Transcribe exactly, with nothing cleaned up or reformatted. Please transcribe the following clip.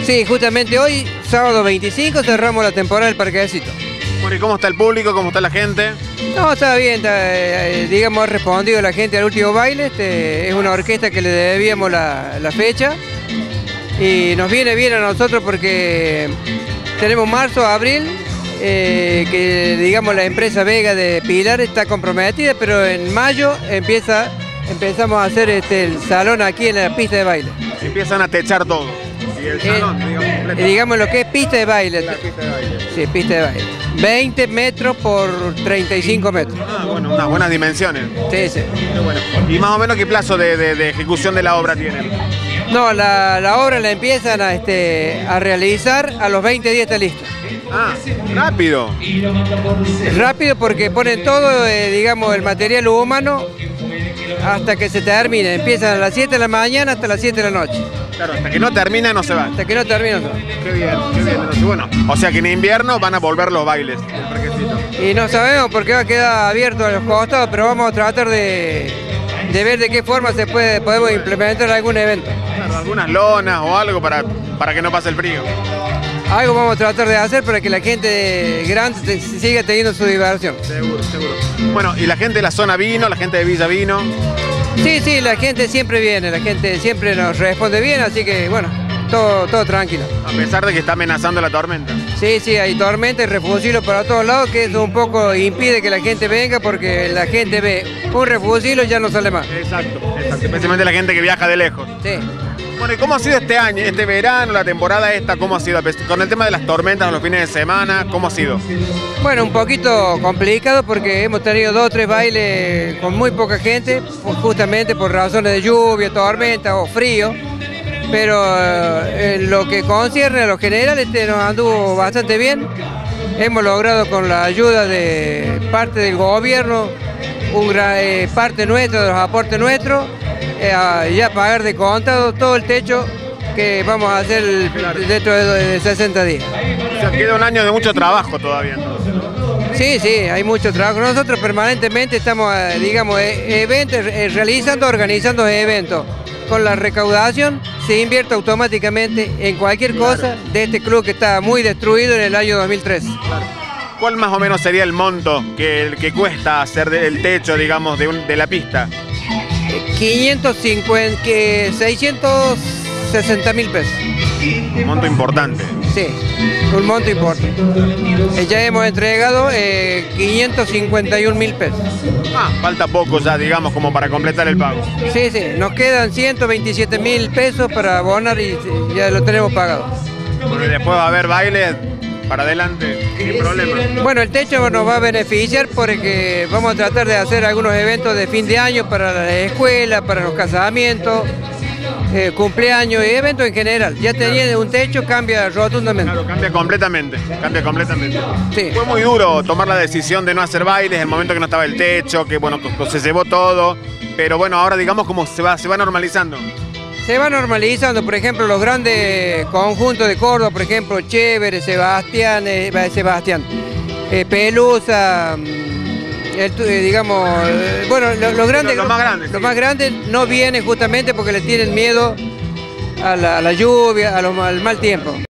Sí, justamente hoy, sábado veinticinco, cerramos la temporada del parquecito. Bueno, ¿y cómo está el público? ¿Cómo está la gente? No, está bien, está, eh, digamos, ha respondido la gente al último baile. Este, es una orquesta que le debíamos la, la fecha y nos viene bien a nosotros porque tenemos marzo, abril, eh, que digamos la empresa Vega de Pilar está comprometida, pero en mayo empieza, empezamos a hacer este, el salón aquí en la pista de baile. Empiezan a techar todo. Y el salón, eh, digamos, completo. digamos lo que es pista de baile. La pista de baile. Sí, pista de baile. veinte metros por treinta y cinco metros. Ah, bueno, unas buenas dimensiones. Sí, sí. Qué bueno. ¿Y más o menos qué plazo de, de, de ejecución de la obra tienen? No, la, la obra la empiezan a, este, a realizar a los veinte días está lista. Ah, rápido. Rápido porque ponen todo, eh, digamos, el material humano hasta que se termine. Empiezan a las siete de la mañana hasta las siete de la noche. Claro, hasta que no termina no se va. Hasta que no termine. No. Qué bien, qué bien. Entonces, bueno, o sea que en invierno van a volver los bailes del parquecito. Y no sabemos por qué va a quedar abierto a los costados, pero vamos a tratar de, de ver de qué forma se puede, podemos implementar algún evento. Claro, algunas lonas o algo para, para que no pase el frío. Algo vamos a tratar de hacer para que la gente grande te- siga teniendo su diversión. Seguro, seguro. Bueno, y la gente de la zona vino, la gente de Villa vino. Sí, sí, la gente siempre viene, la gente siempre nos responde bien, así que bueno, todo, todo tranquilo. A pesar de que está amenazando la tormenta. Sí, sí, hay tormenta y refugios para todos lados, que eso un poco impide que la gente venga porque la gente ve un refugio y ya no sale más. Exacto, exacto. Especialmente la gente que viaja de lejos. Sí. Bueno, ¿y cómo ha sido este año, este verano, la temporada esta? ¿Cómo ha sido? Con el tema de las tormentas los fines de semana, ¿cómo ha sido? Bueno, un poquito complicado porque hemos tenido dos o tres bailes con muy poca gente, pues, justamente por razones de lluvia, tormenta o frío. Pero eh, en lo que concierne a lo general este nos anduvo bastante bien. Hemos logrado con la ayuda de parte del gobierno, un gran, eh, parte nuestra, de los aportes nuestros, eh, a ya pagar de contado todo el techo que vamos a hacer el- dentro de, de sesenta días. O sea, queda un año de mucho trabajo todavía entonces, ¿no? Sí, sí, hay mucho trabajo. Nosotros permanentemente estamos, eh, digamos, eh, eventos, eh, realizando, organizando eventos. Con la recaudación se invierte automáticamente en cualquier cosa de este club que está muy destruido en el año dos mil tres. ¿Cuál más o menos sería el monto que, que cuesta hacer de- el techo, digamos, de, un- de la pista? quinientos cincuenta, que seiscientos sesenta mil pesos. Un monto importante. Sí, un monto importante. Eh, Ya hemos entregado eh, quinientos cincuenta y un mil pesos. Ah, falta poco ya, digamos, como para completar el pago. Sí, sí, nos quedan ciento veintisiete mil pesos para abonar y sí, ya lo tenemos pagado. Bueno, y después va a haber baile para adelante, sin problema. Bueno, el techo nos va a beneficiar porque vamos a tratar de hacer algunos eventos de fin de año para la escuela, para los casamientos, eh, cumpleaños y eventos en general. Ya teniendo un techo cambia rotundamente. Claro, cambia completamente, cambia completamente. Sí. Fue muy duro tomar la decisión de no hacer bailes, el momento que no estaba el techo, que bueno, pues se llevó todo, pero bueno, ahora digamos como se va, se va normalizando. Se va normalizando, por ejemplo, los grandes conjuntos de Córdoba, por ejemplo, Chévere, Sebastián, eh, Sebastián, eh, Pelusa, mm, el tu- eh, digamos, eh, bueno, lo- los grandes, los más grandes, los sí. más grandes no vienen justamente porque le tienen miedo a la, a la lluvia, a lo- al mal tiempo.